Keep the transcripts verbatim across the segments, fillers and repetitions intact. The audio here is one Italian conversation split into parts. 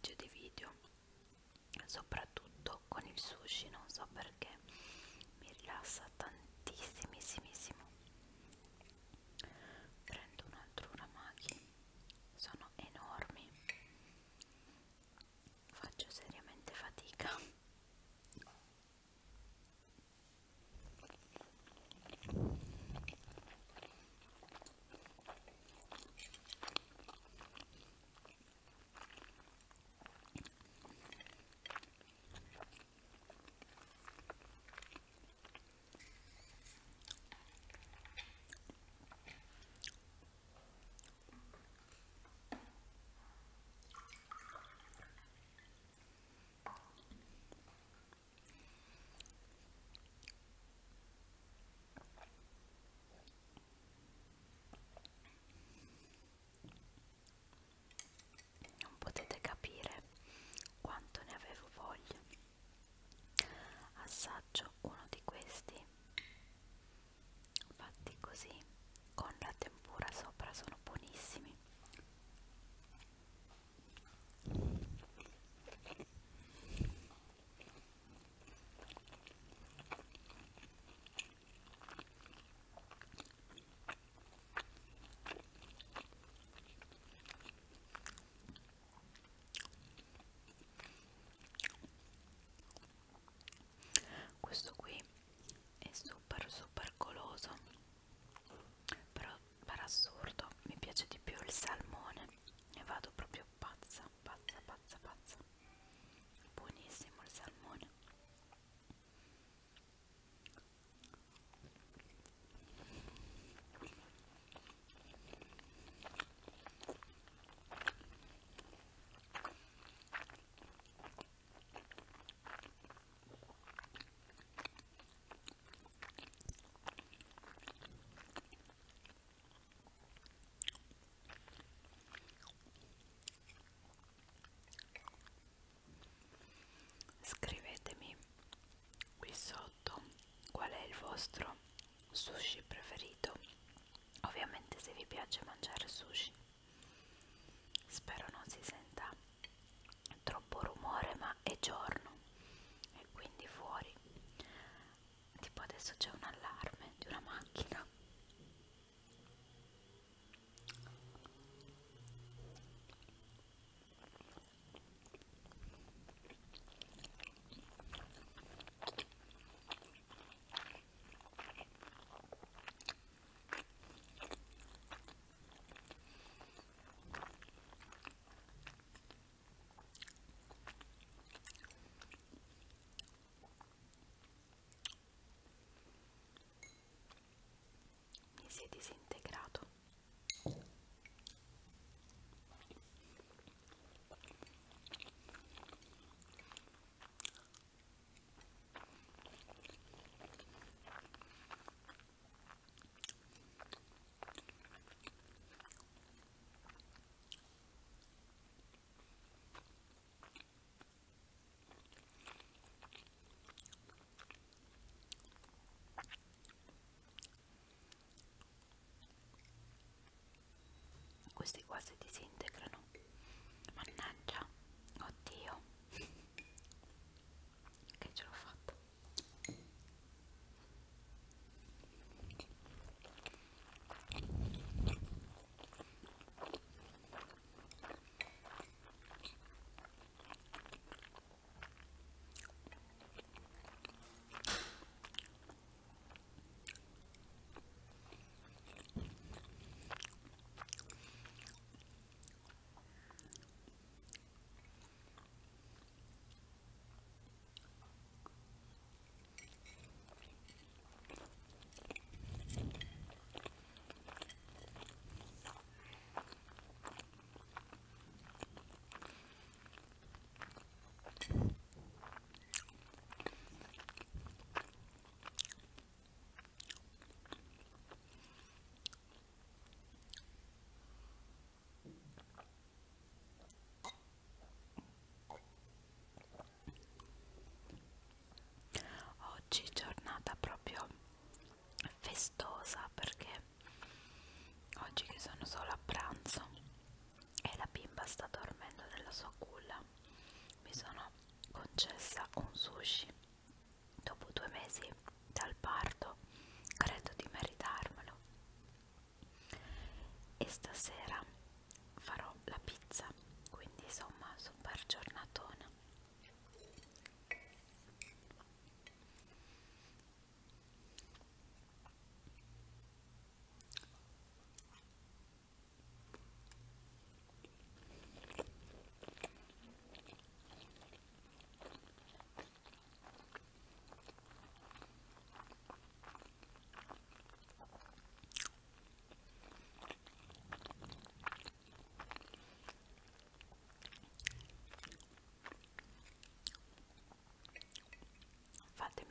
tipologie di video, soprattutto con il sushi, non so perché mi rilassa tantissimissimo. Prendo un altro uramaki, sono enormi, faccio seriamente fatica. Non potete capire quanto ne avevo voglia. Assaggio uno di questi fatti così, con la tempura sopra, sono buonissimi. Questo qui è super super goloso, però per assurdo mi piace di più il salmone e vado proprio pazza, pazza, pazza, pazza. Buonissimo il salmone. Scrivetemi qui sotto qual è il vostro sushi preferito, ovviamente se vi piace mangiare sushi. Spero non si senta troppo rumore, ma è giorno e quindi fuori tipo adesso c'è un allarme di una macchina.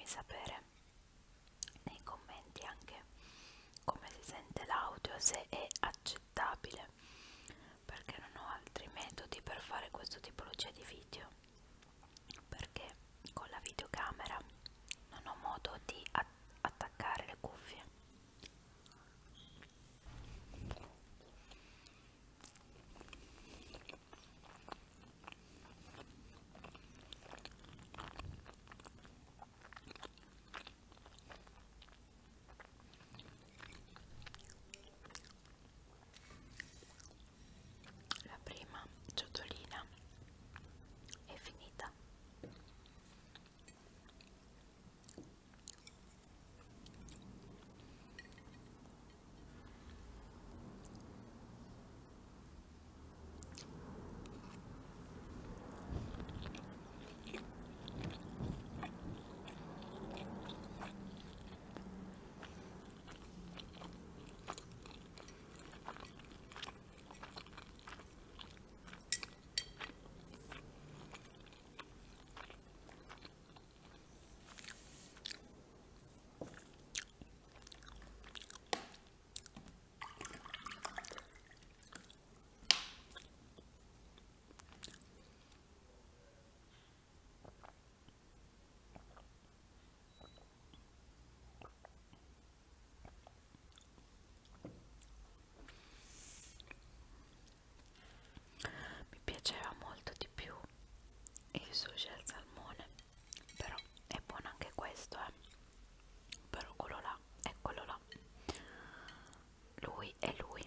fatemi sapere nei commenti anche come si sente l'audio, se è accettabile, perché non ho altri metodi per fare questo tipologia di video, perché con la videocamera non ho modo di at- attaccare le cuffie. La prima ciotolina è finita. Mi piaceva molto di più il sushi al salmone, però è buono anche questo, eh. Però quello là è quello là, lui è lui.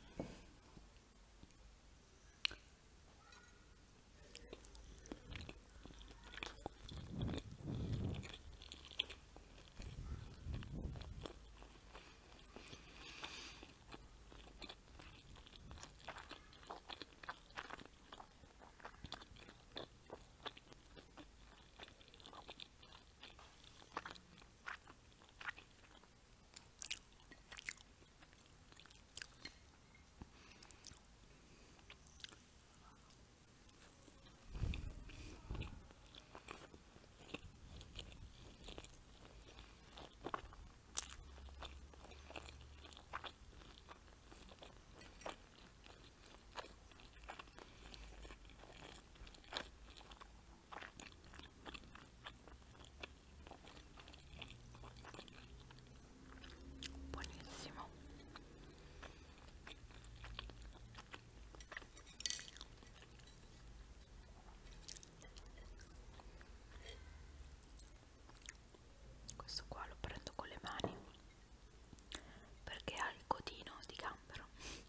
Buonissimo. Questo qua lo prendo con le mani perché ha il codino di gambero.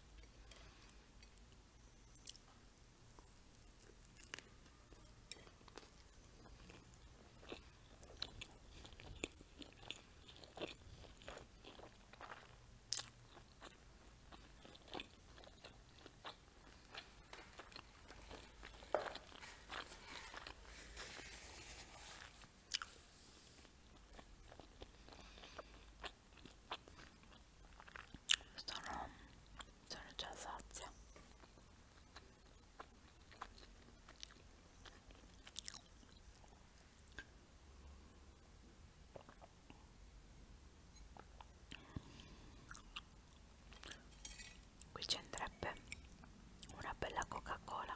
Sono, sono già sazia. Qui ci andrebbe una bella Coca-Cola.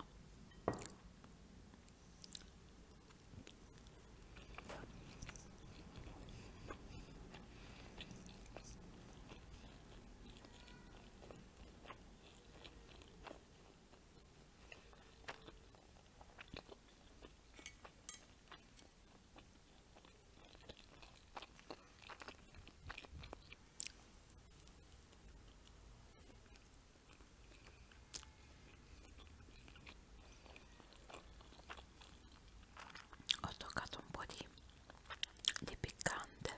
Ho toccato un po' di, di piccante,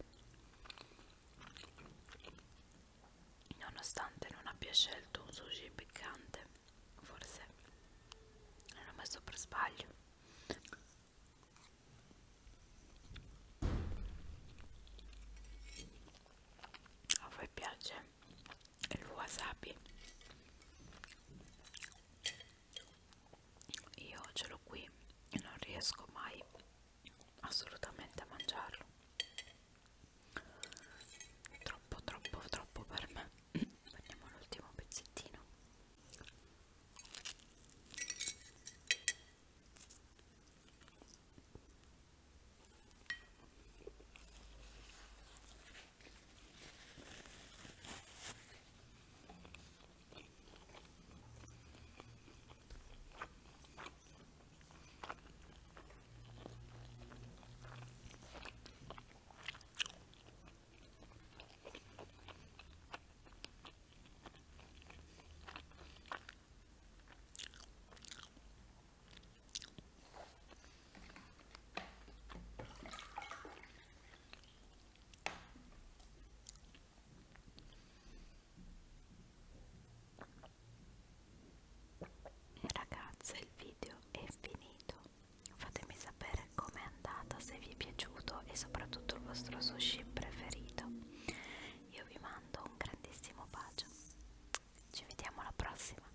nonostante non abbia scelto un sushi piccante, forse l'ho messo per sbaglio. A voi piace il wasabi? Io ce l'ho qui e non riesco mai assolutamente a mangiarlo. prossima.